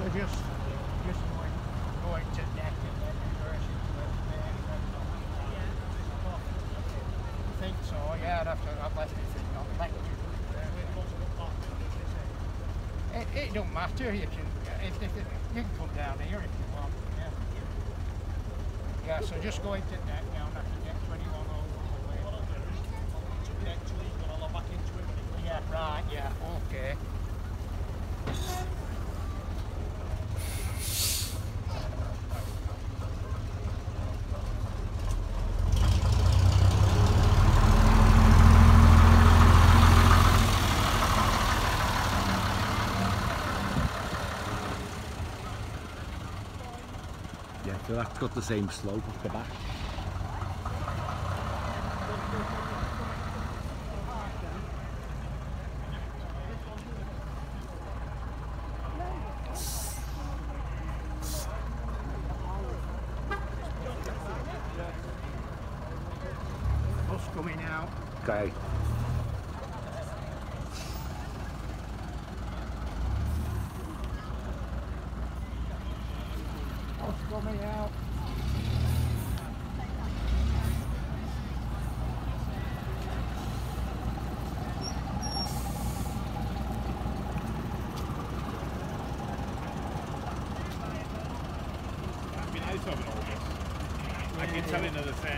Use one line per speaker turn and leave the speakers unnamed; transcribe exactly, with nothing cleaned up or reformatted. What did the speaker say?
just just going going to deck and then reversing to it. I think so, yeah, I'd have to I've left it not electric. It, it don't matter, you can if, if it, you can come down here if you want. Yeah. Yeah, so just going to deck now and I can get twenty-one over the way. What I'll do is deck till you've got to log back into it. Yeah, right, yeah, okay.
Yeah, so that's got the same slope off the back.
Bus coming out.
Okay.
Bus coming out.
I've been out of it all this. I can tell another thing.